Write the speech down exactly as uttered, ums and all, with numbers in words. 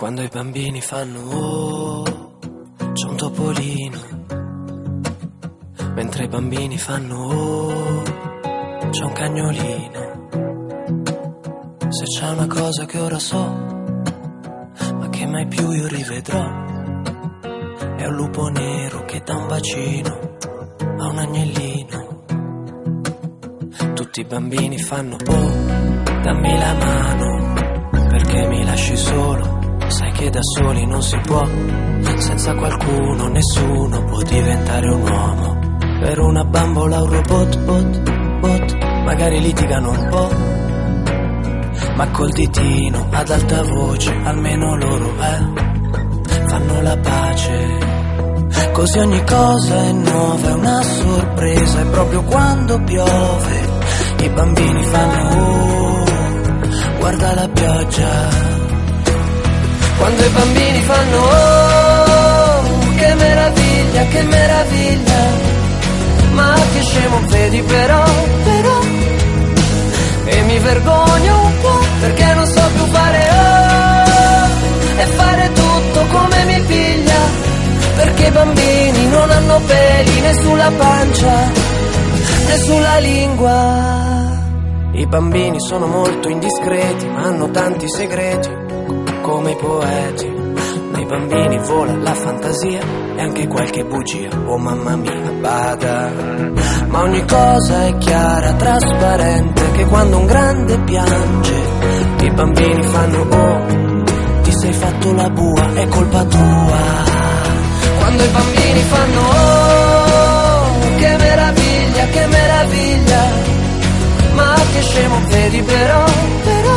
Quando i bambini fanno oh, c'è un topolino. Mentre i bambini fanno oh, c'è un cagnolino. Se c'è una cosa che ora so, ma che mai più io rivedrò, è un lupo nero che dà un bacino a un agnellino. Tutti i bambini fanno oh, dammi la mano, perché mi lasci solo. Sai che da soli non si può, senza qualcuno nessuno può diventare un uomo. Per una bambola un robot, bot, bot, magari litigano un po', ma col ditino ad alta voce almeno loro eh, fanno la pace. Così ogni cosa è nuova, è una sorpresa, e proprio quando piove i bambini fanno oh, guarda la pioggia. Quando i bambini fanno oh, che meraviglia, che meraviglia, ma che scemo vedi però, però, e mi vergogno un po' perché non so più fare oh, e fare tutto come mi piglia, perché i bambini non hanno peli né sulla pancia né sulla lingua. I bambini sono molto indiscreti, ma hanno tanti segreti come i poeti. Nei bambini vola la fantasia e anche qualche bugia, oh mamma mia, bada. Ma ogni cosa è chiara, trasparente, che quando un grande piange i bambini fanno oh, ti sei fatto la bua, è colpa tua. Quando i bambini fanno oh, che meraviglia, che meraviglia, ma che scemo vedi però, però,